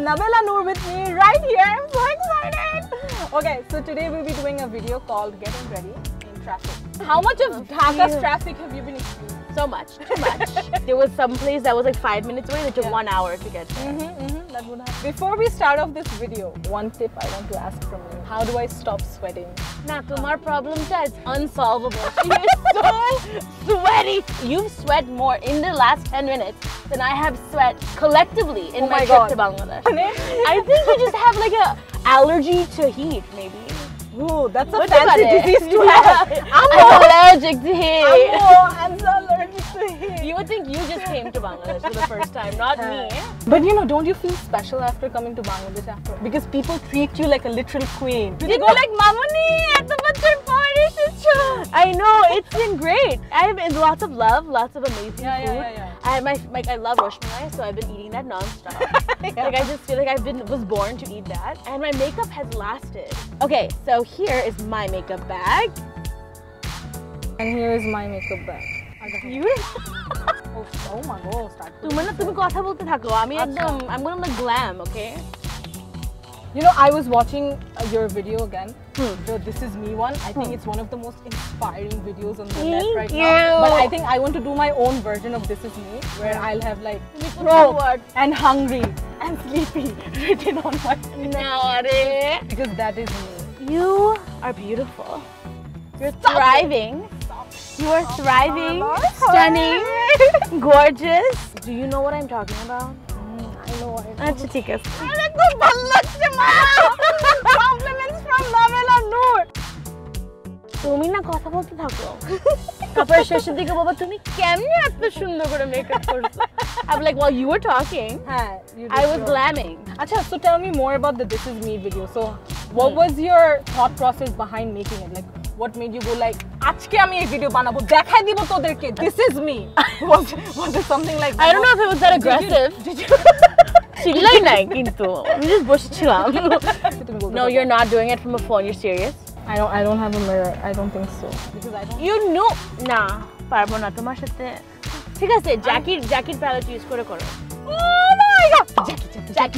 Nabila Noor with me right here. I'm so excited. Okay, so today we'll be doing a video called Getting Ready in Traffic. How much of Dhaka's traffic have you been experiencing? So much, too much. There was some place that was like 5 minutes away that took 1 hour to get there. That would happen. Before we start off this video, one tip I want to ask from you. How do I stop sweating? Nah, tumhar problem is unsolvable. She is so sweaty. You've sweat more in the last 10 minutes than I have sweat collectively in my trip to Bangladesh. I think you just have like a allergy to heat, maybe. Ooh, that's a fancy disease to have. I'm allergic to heat. I'm so allergic to heat. You would think you just came to Bangladesh for the first time, not me. But you know, don't you feel special after coming to Bangladesh after? Because people treat you like a literal queen. You go like, Mamani, at the butcher party. I know, it's been great. I have lots of love, lots of amazing food. I love Rosh Malai, so I've been eating that non-stop. Like I just feel like was born to eat that. And my makeup has lasted. Okay, so here is my makeup bag. And here is my makeup bag. Oh my god, start. I'm gonna look glam, okay? You know, I was watching your video again, the This Is Me one. I think it's one of the most inspiring videos on the net right now. But I think I want to do my own version of This Is Me, where I'll have like broke and hungry and sleepy written on my face. Because that is me. You are beautiful. You're thriving. You are thriving, stunning, gorgeous. Do you know what I'm talking about? I know what Acha thik ache. Compliments from Nabila Noor. তুমি না কথা বলতে থাকো। তারপর শেষের দিকে বাবা তুমি কেমনে এত সুন্দর করে মেকআপ করছো? I'm like, while you were talking, I was glamming. Acha, so tell me more about the This Is Me video. So, what was your thought process behind making it? Like, what made you go like, আজকে আমি এই video বানাবো, দেখাই দিব তোদেরকে, This Is Me. Was it something like that? I don't know if it was that aggressive. Did you? চিল্লাই নাই কিন্তু আমি just বসেছিলাম. No, you're not doing it from a phone. You're serious? I don't have a mirror. I don't think so. Because I don't. You know, না পারবো না তোমার সাথে। ঠিক আছে, জ্যাকেট প্যালেট ইউজ করে করো। Oh my god! Jackie.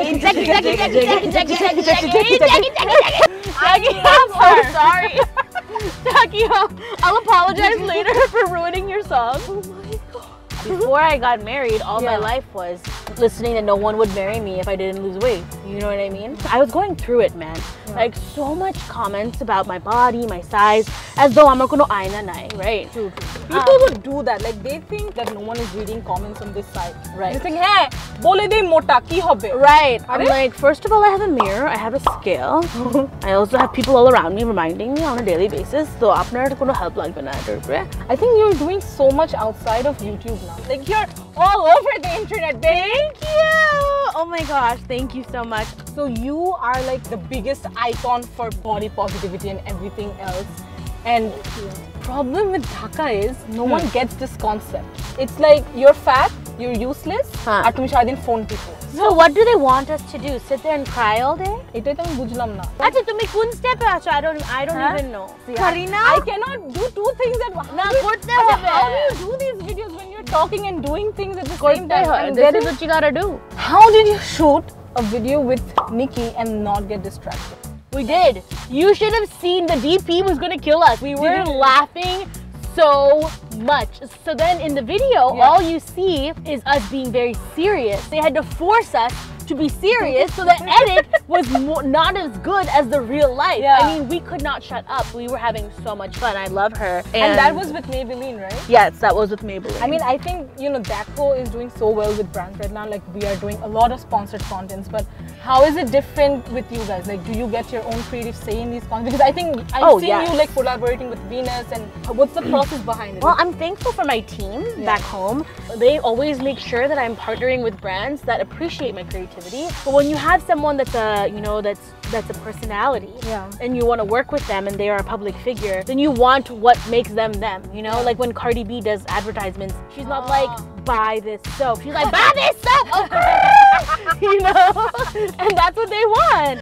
I'm so sorry. Jackie, I'll apologize later for ruining your song. Oh my god. Before I got married, all my life was listening that no one would marry me if I didn't lose weight. You know what I mean? I was going through it, man. Like so much comments about my body, my size, as though I'm not going to aina nai, right? True. People would do that. Like they think that no one is reading comments on this side. Right. They think, hey, bole de mota, ki hobe? Right. I'm like, first of all, I have a mirror, I have a scale. I also have people all around me reminding me on a daily basis. So, apnar kono help lagbe na etar upore. I think you're doing so much outside of YouTube now. Like you're all over the internet, babe. Thank you. Oh my gosh, thank you so much. So you are like the biggest icon for body positivity and everything else. And problem with Dhaka is no one gets this concept. It's like you're fat, you're useless, and tumi saradin phone tipo. So what do they want us to do? Sit there and cry all day? Etai to ami bujlam na. Acha tumi kun step e acho? I don't even know. Karina, I cannot do two things at once. Na korte hobe. How do you do these videos when you're talking and doing things at the same time? This is what you gotta do. How did you shoot a video with Nikki and not get distracted? We did. You should have seen the DP was gonna kill us. We were laughing so much. So then in the video, all you see is us being very serious. They had to force us to be serious, so the edit was not as good as the real life. I mean, we could not shut up. We were having so much fun. I love her. And that was with Maybelline, right? Yes, that was with Maybelline. I mean, I think, you know, Dako is doing so well with brands right now. Like, we are doing a lot of sponsored contents, but how is it different with you guys? Like, do you get your own creative say in these contents? Because I think I've seen you like collaborating with Venus, and what's the process behind it? Well, I'm thankful for my team back home. They always make sure that I'm partnering with brands that appreciate my creativity. But when you have someone that's a, you know, that's a personality, and you want to work with them and they are a public figure, then you want what makes them them, you know? Like when Cardi B does advertisements, she's not like, buy this soap. She's like, buy this soap, okay? You know? And that's what they want.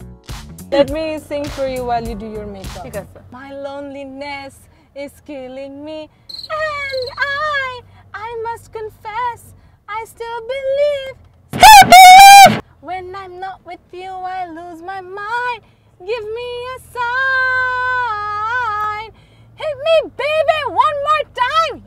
Let me sing for you while you do your makeup. My loneliness is killing me, and I must confess, I still believe When I'm not with you, I lose my mind. Give me a sign. Hit me, baby, one more time.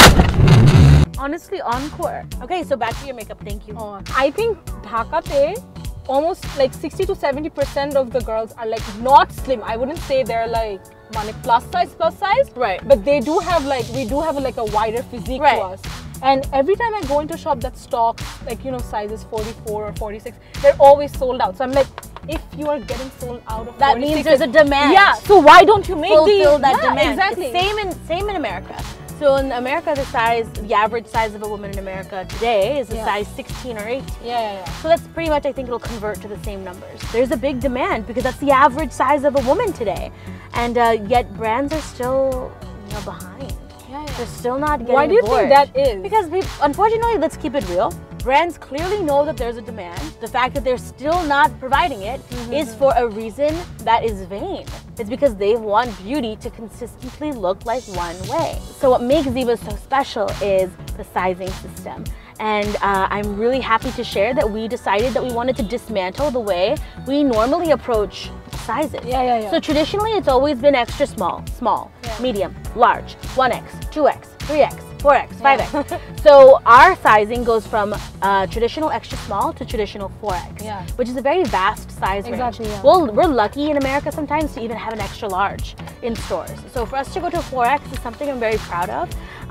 Yeah. Honestly, encore. Okay, so back to your makeup. Thank you. I think Dhaka almost like 60 to 70% of the girls are like not slim. I wouldn't say they're like plus size. Right. But they do have like, we do have like a wider physique to us. And every time I go into a shop that stocks like, you know, sizes 44 or 46, they're always sold out. So I'm like, if you are getting sold out of that means there's a demand. Yeah. So why don't you make fulfill that demand? Exactly. Same in America. So in America, the average size of a woman in America today is a size 16 or 18. Yeah. So that's pretty much, I think it'll convert to the same numbers. There's a big demand because that's the average size of a woman today. And yet brands are still, you know, behind. They're still not getting Why do you aboard. think that is? Because unfortunately, let's keep it real. Brands clearly know that there's a demand. The fact that they're still not providing it is for a reason that is vain. It's because they want beauty to consistently look like one way. So what makes Ziba so special is the sizing system. And I'm really happy to share that we decided that we wanted to dismantle the way we normally approach sizes. So traditionally, it's always been extra small, medium, large, 1X, 2X, 3X, 4X, 5X. So our sizing goes from traditional extra small to traditional 4X, which is a very vast size range. Well, we're lucky in America sometimes to even have an extra large in stores. So for us to go to 4X is something I'm very proud of.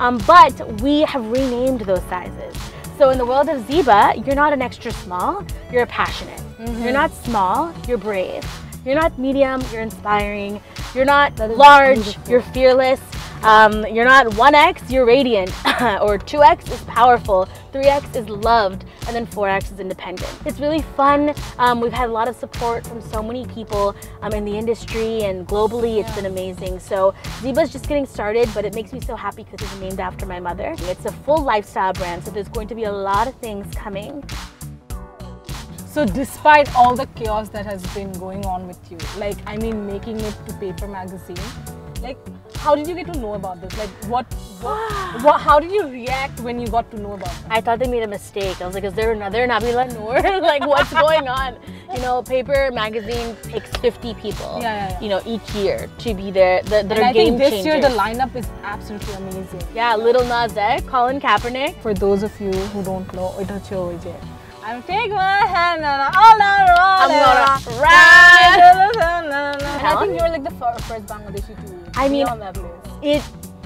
But we have renamed those sizes. So in the world of Ziba, you're not an extra small, you're passionate. You're not small, you're brave. You're not medium, you're inspiring. You're not large, you're fearless. You're not 1X, you're radiant. Or 2X is powerful, 3X is loved, and then 4X is independent. It's really fun. We've had a lot of support from so many people in the industry and globally. It's been amazing. So Ziba's just getting started, but it makes me so happy because it's named after my mother. It's a full lifestyle brand, so there's going to be a lot of things coming. So despite all the chaos that has been going on with you, like, I mean, making it to Paper Magazine, like, how did you get to know about this? Like, how did you react when you got to know about it? I thought they made a mistake. I was like, is there another Nabila Noor? Like, what's going on? You know, Paper Magazine takes 50 people, you know, each year to be there. That are game changers. This year the lineup is absolutely amazing. Yeah, Lil Nas X, Colin Kaepernick. For those of you who don't know, I'm take my hand and all around. I'm gonna ride. I think you're like the first Bangladeshi to be on that list.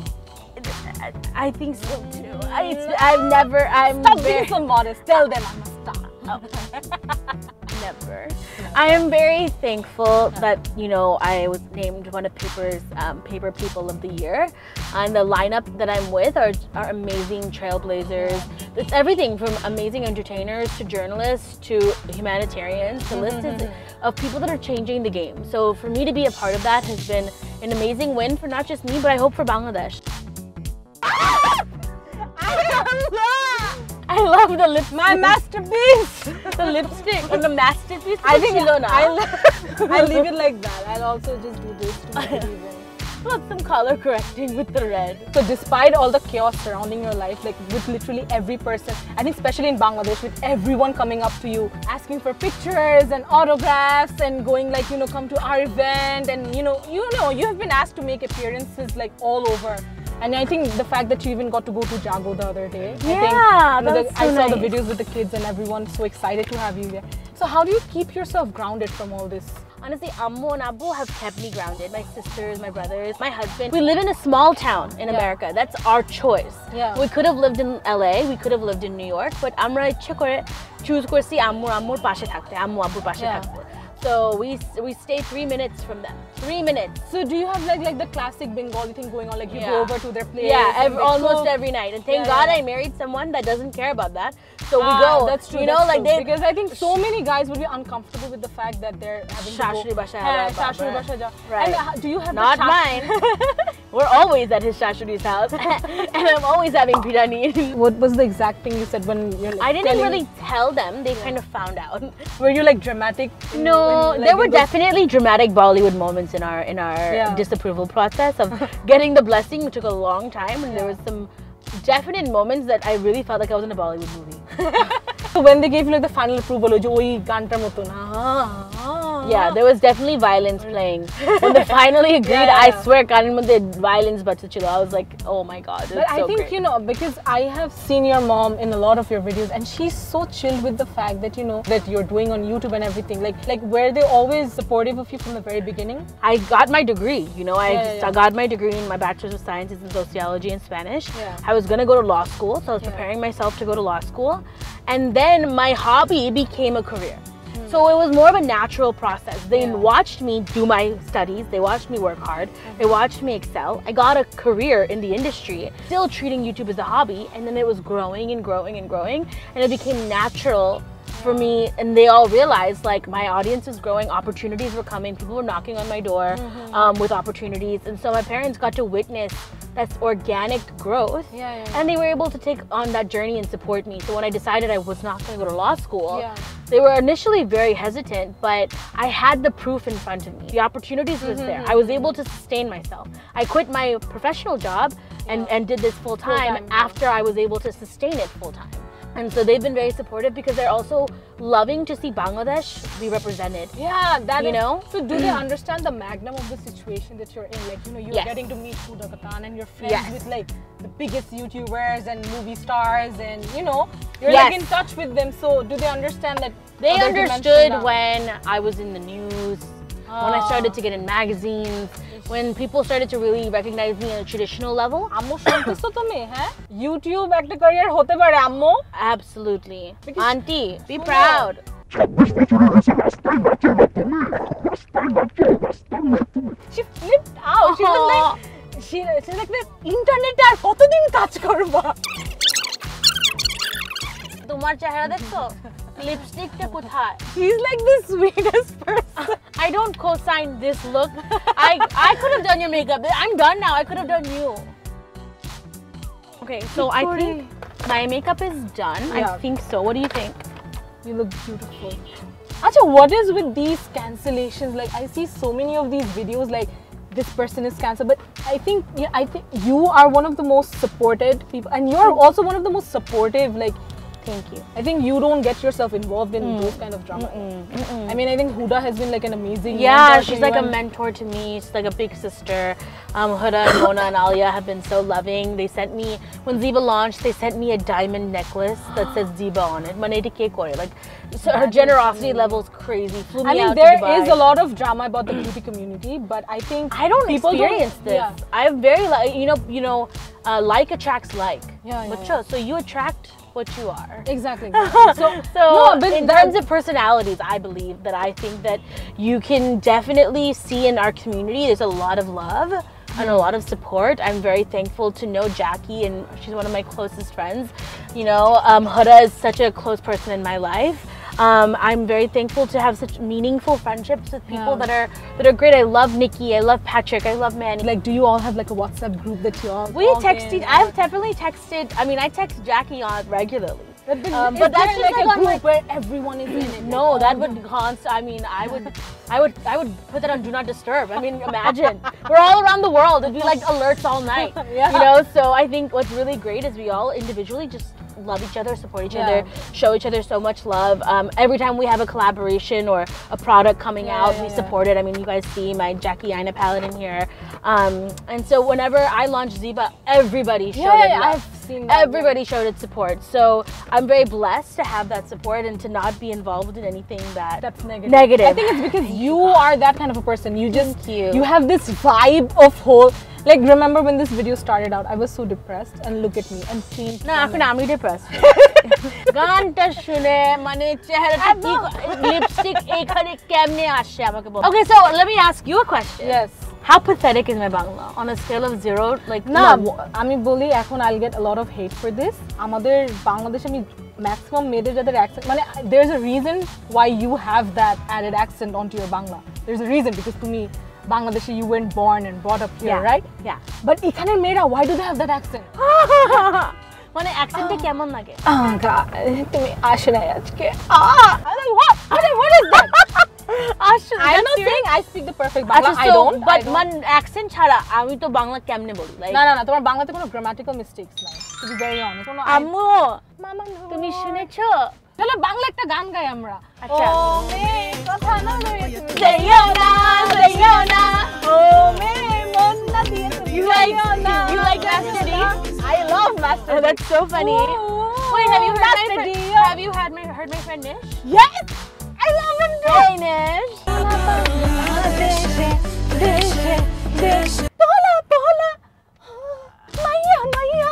I think so too. Stop being so modest. Tell them I must stop. Never. I am very thankful that, you know, I was named one of Paper's Paper People of the Year. And the lineup that I'm with are amazing trailblazers. It's everything from amazing entertainers to journalists to humanitarians to lists of people that are changing the game. So for me to be a part of that has been an amazing win for not just me, but I hope for Bangladesh. I love the lipstick. My masterpiece! The lipstick and the masterpiece. I think I'll leave it like that. I'll also just do this to make it even. Want some color correcting with the red. So despite all the chaos surrounding your life, like with literally every person, I think especially in Bangladesh, with everyone coming up to you, asking for pictures and autographs and going like, you know, come to our event, and you have been asked to make appearances like all over. And I think the fact that you even got to go to Jago the other day, I saw the videos with the kids and everyone's so excited to have you there. So how do you keep yourself grounded from all this? Honestly, Ammu and Abu have kept me grounded. My sisters, my brothers, my husband. We live in a small town in America. That's our choice. We could have lived in LA, we could have lived in New York, but আমরা ইচ্ছে করে choose করছি আম্মুর পাশে থাকতে, আম্মু আব্বুর পাশে থাকতে. So we stay 3 minutes from them. 3 minutes. So do you have like the classic Bengali thing going on? Like you go over to their place? Yeah, almost every night. And thank God I married someone that doesn't care about that. So we go. That's true. You know, like they, because I think so many guys would be uncomfortable with the fact that they're having Shashri to go. Shashri Basha. Right. And do you have not mine? We're always at his Shashri's house, and I'm always having biryani. What was the exact thing you said when you're like? I didn't really tell them. They kind of found out. Were you like dramatic? No, there were definitely dramatic Bollywood moments in our disapproval process of getting the blessing. It took a long time, and there was some definite moments that I really felt like I was in a Bollywood movie. So when they gave you like the final approval, oi gantar moton. Yeah, there was definitely violence playing. When they finally agreed, I swear, Karan the violence but I was like, oh my god. But I so think, great. you know, because I have seen your mom in a lot of your videos and she's so chill with the fact that, you know, that you're doing on YouTube and everything. Like were they always supportive of you from the very beginning? I got my degree, you know, I got my degree in my Bachelor's of Sciences in Sociology and Spanish. I was gonna go to law school, so I was preparing myself to go to law school. And then my hobby became a career. So it was more of a natural process. They watched me do my studies, they watched me work hard, they watched me excel. I got a career in the industry, still treating YouTube as a hobby, and then it was growing and growing and growing, and it became natural for me, and they all realized like my audience was growing, opportunities were coming, people were knocking on my door with opportunities, and so my parents got to witness that organic growth, and they were able to take on that journey and support me. So when I decided I was not going to go to law school, they were initially very hesitant, but I had the proof in front of me. The opportunities was there. I was able to sustain myself. I quit my professional job and did this full time after I was able to sustain it full time. And so they've been very supportive because they're also loving to see Bangladesh be represented. Yeah, that you is, know. So do they understand the magnum of the situation that you're in? Like, you know, you're getting to meet Huda Kattan and you're friends with like the biggest YouTubers and movie stars, and you know, you're like in touch with them. So do they understand that? They understood when I was in the news, when I started to get in magazines, when people started to really recognize me on a traditional level. Ammo shontecho tumi, ha? YouTube ekta career hote pare ammo? Absolutely. Auntie, be proud. She flipped out. She was like, she's like, this internet আর কতদিন কাজ করবা? তোমার চেহারা দেখছো? লিপস্টিকটা কোথায়? She's like the sweetest person. I don't co-sign this look. I could have done your makeup. I'm done now. I could have done you. Okay, so I think my makeup is done. I think so. What do you think? You look beautiful. Acha, what is with these cancellations? Like, I see so many of these videos like this person is cancelled, but I think you are one of the most supported people, and you're also one of the most supportive, like. Thank you. I think you don't get yourself involved in those kind of drama. I mean, I think Huda has been like an amazing mentor. She's like a mentor to me. She's like a big sister. Huda and Mona and Alia have been so loving. They sent me, when Ziba launched, they sent me a diamond necklace that says Ziba on it. Like, so her generosity level is crazy. Flew me out there to Dubai. is a lot of drama about the beauty community, but I think I don't experience this. I'm very like attracts like. So you attract what you are. Exactly. So no, but in terms of personalities, I believe that I think that you can definitely see in our community there's a lot of love and a lot of support. I'm very thankful to know Jackie, and she's one of my closest friends. You know, Huda is such a close person in my life. I'm very thankful to have such meaningful friendships with people that are great. I love Nikki, I love Patrick, I love Manny. Like, do you all have like a WhatsApp group that you all? We texted. I've definitely texted. I mean, I text Jackie on regularly. But that's just like a group where everyone is in it. No, that would I mean, I would put that on Do Not Disturb. I mean, imagine we're all around the world. It'd be like alerts all night. You know, so I think what's really great is we all individually just love each other, support each other, show each other so much love. Every time we have a collaboration or a product coming out, we support it. I mean, you guys see my Jackie Aina palette in here. And so whenever I launch Ziba, everybody showed it love. I've seen that. Everybody showed it support. So I'm very blessed to have that support and to not be involved in anything that's negative. I think it's because you are that kind of a person. You just you have this vibe of whole. Like, remember when this video started out, I was so depressed, and look at me, I'm changed. No, I'm depressed. গানটা শুনে মানে চেহারাটা কি lipstick এখানে কেমনে আসে আমাকে বল। Okay, so let me ask you a question. Yes. How pathetic is my Bangla on a scale of 0? Like, না আমি বলি এখন I'll get a lot of hate for this. আমাদের বাংলাদেশে আমি maximum মেয়েদের যাদের accent মানে there's a reason why you have that added accent onto your Bangla. There's a reason, because to me Bangladeshi, you weren't born and brought up here, right? Yeah. But এখানের মেয়েরা, why do they have that accent? মানে অ্যাকসেন্টটা কেমন লাগে? God, তুমি আসো না আজকে। I'm like, what is that? I'm not saying I speak the perfect Bangla. I don't. But man accent ছাড়া আমি তো বাংলা কেমনে বলি? না তোমার বাংলাতে কোনো grammatical mistakes নাই। To be very honest. আম্মু, তুমি শুনেছো? চলো বাংলা একটা গান গাই আমরা আচ্ছা ও মে কথা না যাইও না যাইও না ও মে মন না দিয়ে তুমি You like Master D? I love Master D. Oh, that's so funny. Wait, have you heard my friend Nish? Yes, I love him too. Hey Nish. Pola pola, Maya Maya.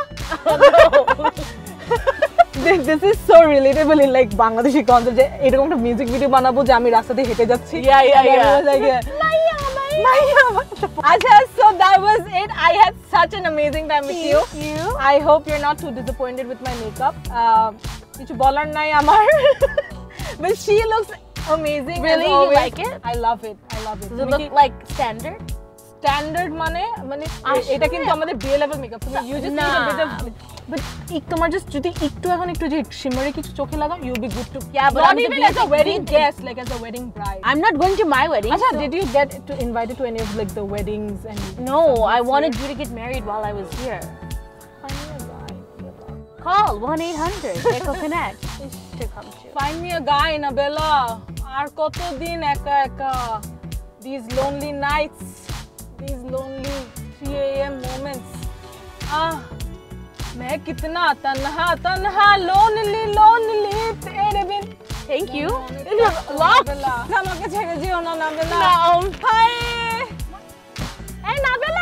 This is so relatable in like Bangladeshi concept. এরকম একটা music video বানাবো যে আমি রাস্তা দিয়ে হেঁটে যাচ্ছি। Maya Maya. Acha, so that was it. I had such an amazing time with you. I hope you're not too disappointed with my makeup. কিছু বলার নাই আমার। But she looks amazing. Really, you like it? I love it. Does it look like standard? Standard মানে এটা কিন্তু আমাদের BA level makeup. You just need a bit of, but তোমার just যদি একটু যে shimmery কিছু চোখে লাগাও, you'll be good to. Yeah, but not even as a wedding guest, like as a wedding bride. I'm not going to my wedding. Acha, did you get invited to any of like the weddings and? No, I wanted you to get married while I was here. Call 1-800 Echo Connect to come to. Find me a guy, Nabella. Ar kotodin eka eka. These lonely nights, these lonely 3 a.m. moments. मैं कितना तन्हा lonely तेरे बिन. Thank you. Locked. আমাকে ছেড়ে যেও না, Nabella. No. Hi. Hey, Nabella.